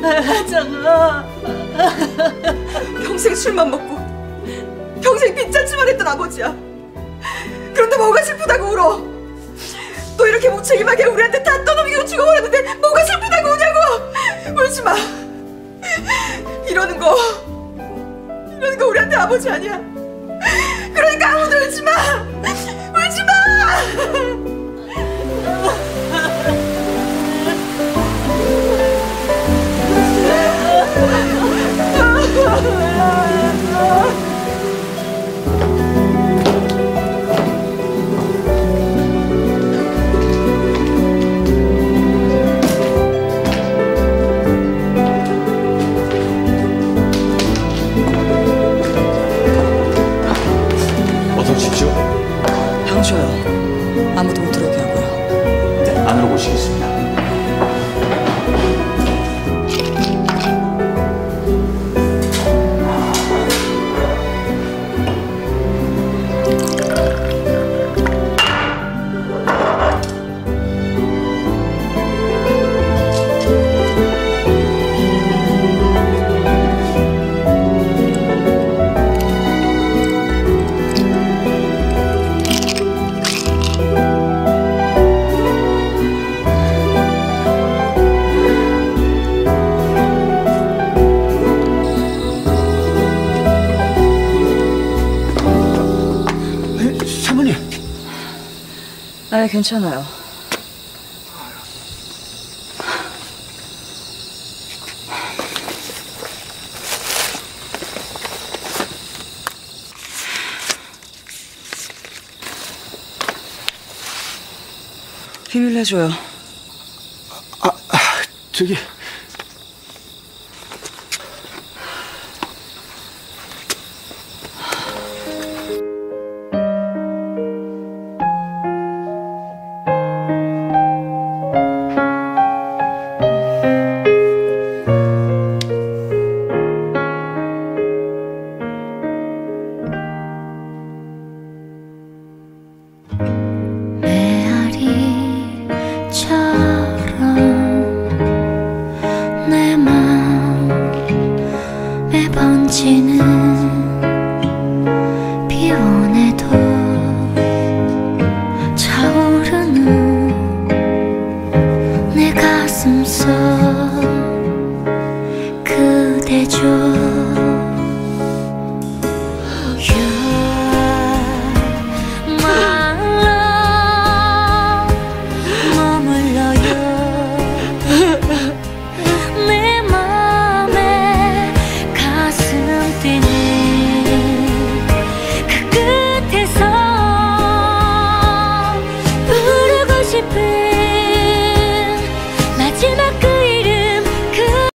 하정아. 평생 술만 먹고 평생 빚잔치만 했던 아버지야. 그런데 뭐가 슬프다고 울어? 또 이렇게 무책임하게 우리한테 다 떠넘기고 죽어버렸는데 뭐가 슬프다고 우냐고! 울지마. 이러는 거 우리한테 아버지 아니야. 그러니까 아무도 울지마. 울지마. 어서 오십시오. 방쇼요. 아무도 못 들어오게 하고요. 네, 안으로 모시겠습니다. 사모님. 아, 괜찮아요. 비밀 내줘요. 저기 내 맘에 번지는 비오네도 차오르는 내 가슴속 그대 줘